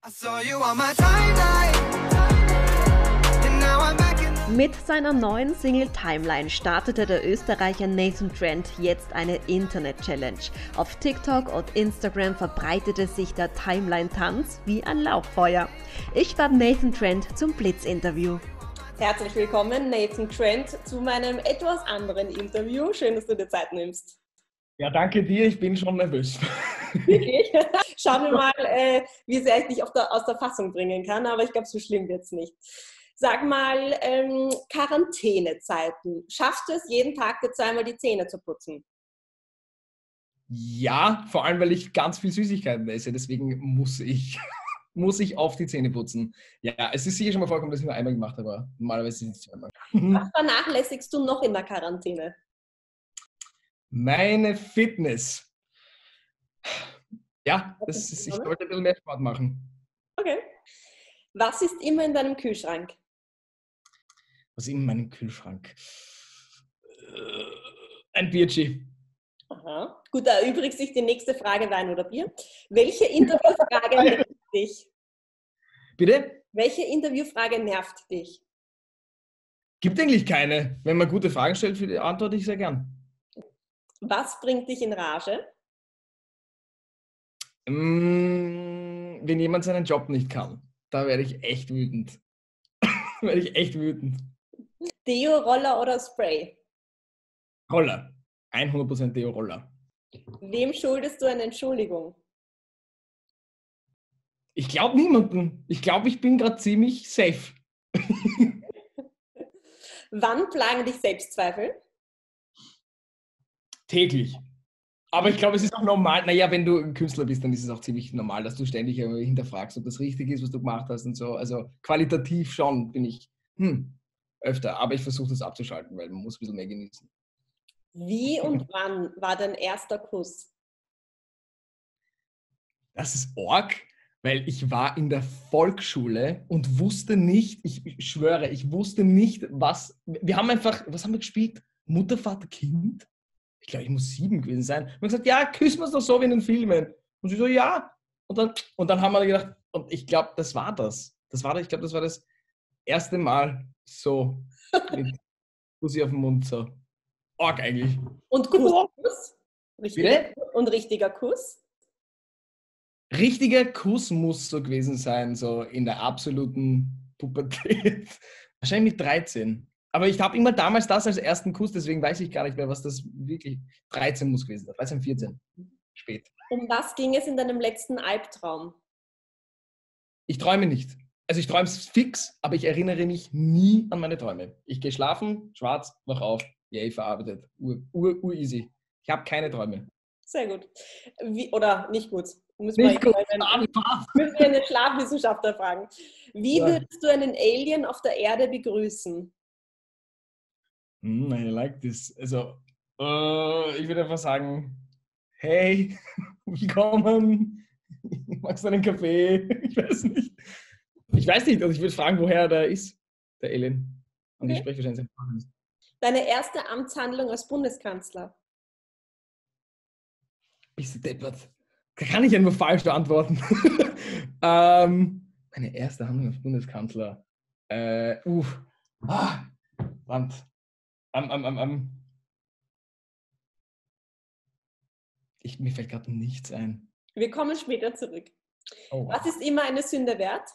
Mit seiner neuen Single Timeline startete der Österreicher Nathan Trent jetzt eine Internet-Challenge. Auf TikTok und Instagram verbreitete sich der Timeline-Tanz wie ein Lauffeuer. Ich war Nathan Trent zum Blitz-Interview. Herzlich willkommen, Nathan Trent, zu meinem etwas anderen Interview. Schön, dass du dir Zeit nimmst. Ja, danke dir. Ich bin schon nervös. Wirklich? Schauen wir mal, wie sehr ich dich aus der Fassung bringen kann, aber ich glaube, so schlimm wird es nicht. Sag mal, Quarantänezeiten. Schaffst du es, jeden Tag dir zweimal die Zähne zu putzen? Ja, vor allem, weil ich ganz viel Süßigkeiten esse. Deswegen muss ich auf die Zähne putzen. Ja, es ist sicher schon mal vorgekommen, dass ich nur einmal gemacht habe, aber normalerweise ist es zweimal. Was vernachlässigst du noch in der Quarantäne? Meine Fitness. Ja, ich sollte ein bisschen mehr Sport machen. Okay. Was ist immer in deinem Kühlschrank? Was ist in meinem Kühlschrank? Ein Bierchi. Aha. Gut, da erübrigt sich die nächste Frage, Wein oder Bier. Welche Interviewfrage nervt dich? Bitte? Welche Interviewfrage nervt dich? Gibt eigentlich keine. Wenn man gute Fragen stellt, antworte ich sehr gern. Was bringt dich in Rage? Wenn jemand seinen Job nicht kann, da werde ich echt wütend. Deo, Roller oder Spray? Roller. 100% Deo-Roller. Wem schuldest du eine Entschuldigung? Ich glaube niemanden. Ich glaube, ich bin gerade ziemlich safe. Wann plagen dich Selbstzweifel? Täglich. Aber ich glaube, es ist auch normal. Naja, wenn du ein Künstler bist, dann ist es auch ziemlich normal, dass du ständig hinterfragst, ob das richtig ist, was du gemacht hast und so. Also qualitativ schon bin ich öfter. Aber ich versuche das abzuschalten, weil man muss ein bisschen mehr genießen. Wie und wann war dein erster Kuss? Das ist arg, weil ich war in der Volksschule und wusste nicht, ich schwöre, ich wusste nicht, was haben wir gespielt? Mutter, Vater, Kind? Ich glaube, ich muss 7 gewesen sein. Und wir haben gesagt, ja, küssen wir uns doch so wie in den Filmen. Und sie so, ja. Und dann haben wir gedacht, und ich glaube, das war das. Ich glaube, das war das erste Mal so mit Kussi auf dem Mund so. Arg eigentlich. Und Kuss? Richtiger Kuss? Richtiger Kuss muss so gewesen sein, so in der absoluten Pubertät. Wahrscheinlich mit 13. Aber ich habe immer damals das als ersten Kuss, deswegen weiß ich gar nicht mehr, was das wirklich 13 muss gewesen sein. 13, 14. Spät. Um was ging es in deinem letzten Albtraum? Ich träume nicht. Also ich träume es fix, aber ich erinnere mich nie an meine Träume. Ich gehe schlafen, schwarz, wach auf, yay, verarbeitet. Easy. Ich habe keine Träume. Sehr gut. Oder nicht gut. Müssen wir einen Schlafwissenschaftler fragen. Wie würdest du einen Alien auf der Erde begrüßen? I like this. Also, ich würde einfach sagen, hey, willkommen, magst du einen Kaffee? Ich weiß nicht. Also ich würde fragen, woher der ist, der Alien. Und ich spreche wahrscheinlich sein. Deine erste Amtshandlung als Bundeskanzler? Bist du deppert? Da kann ich ja nur falsch beantworten. Meine erste Handlung als Bundeskanzler. Verdammt. Mir fällt gerade nichts ein. Wir kommen später zurück. Oh. Was ist immer eine Sünde wert?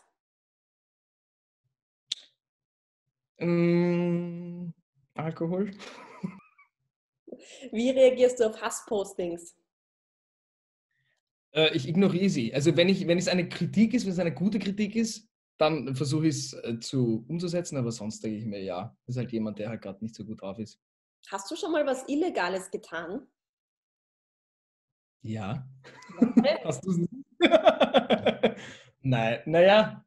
Alkohol. Wie reagierst du auf Hasspostings? Ich ignoriere sie. Also wenn es eine Kritik ist, wenn es eine gute Kritik ist, dann versuche ich es umzusetzen, aber sonst denke ich mir, ja, das ist halt jemand, der halt gerade nicht so gut drauf ist. Hast du schon mal was Illegales getan? Ja. Hast du es nicht? Nein, naja.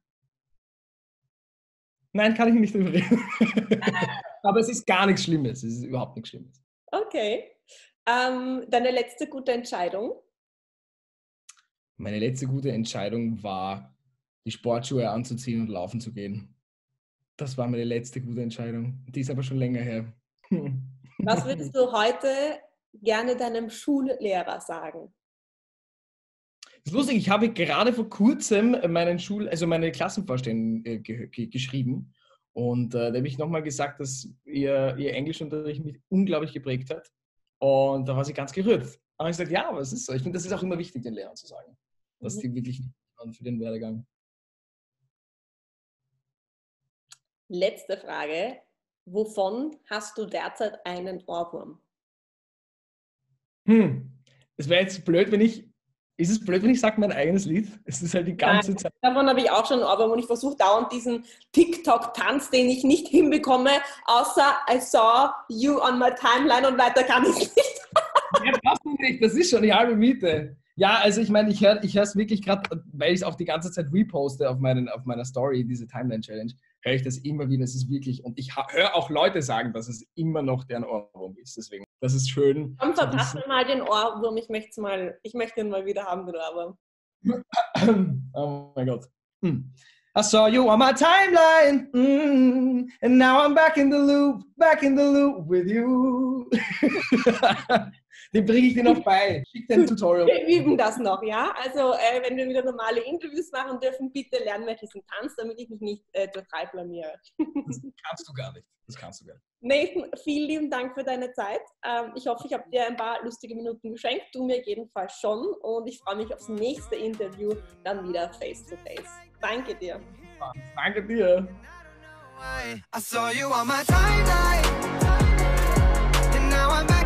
Nein, kann ich nicht drüber reden. Aber es ist gar nichts Schlimmes. Es ist überhaupt nichts Schlimmes. Okay. Deine letzte gute Entscheidung? Meine letzte gute Entscheidung war, die Sportschuhe anzuziehen und laufen zu gehen. Das war meine letzte gute Entscheidung. Die ist aber schon länger her. Was würdest du heute gerne deinem Schullehrer sagen? Das ist lustig, ich habe gerade vor kurzem meine Klassenvorstellung geschrieben und da habe ich nochmal gesagt, dass ihr Englischunterricht mich unglaublich geprägt hat und da war sie ganz gerührt. Aber ich gesagt, ja, aber es ist so. Ich finde, das ist auch immer wichtig, den Lehrern zu sagen, dass die wirklich waren für den Werdegang. Letzte Frage. Wovon hast du derzeit einen Ohrwurm? Es wäre jetzt blöd, ist es blöd, wenn ich sage mein eigenes Lied? Es ist halt die ganze Zeit. Davon habe ich auch schon einen Ohrwurm und ich versuche dauernd diesen TikTok-Tanz, den ich nicht hinbekomme, außer I saw you on my timeline und weiter kann ich nicht. Ja, passt nicht, das ist schon die halbe Miete. Ja, also ich meine, ich höre es wirklich gerade, weil ich es auch die ganze Zeit reposte auf meiner Story, diese Timeline-Challenge, höre ich das immer wieder. Es ist wirklich, und ich höre auch Leute sagen, dass es immer noch deren Ohrwurm ist. Deswegen, das ist schön. Komm, verpass mir mal den Ohrwurm. Ich möchte ihn mal wieder haben, den Ohrwurm. Oh mein Gott. I saw you on my timeline, and now I'm back in the loop with you. Den bringe ich dir noch bei. Schick dir ein Tutorial. Wir üben das noch, ja? Also, wenn wir wieder normale Interviews machen dürfen, bitte lernen wir diesen Tanz, damit ich mich nicht total blamiere. Das kannst du gar nicht. Nathan, vielen lieben Dank für deine Zeit. Ich hoffe, ich habe dir ein paar lustige Minuten geschenkt. Du mir jedenfalls schon. Und ich freue mich aufs nächste Interview, dann wieder face to face. Danke dir. Danke dir. I saw you on my timeline, and now I'm back.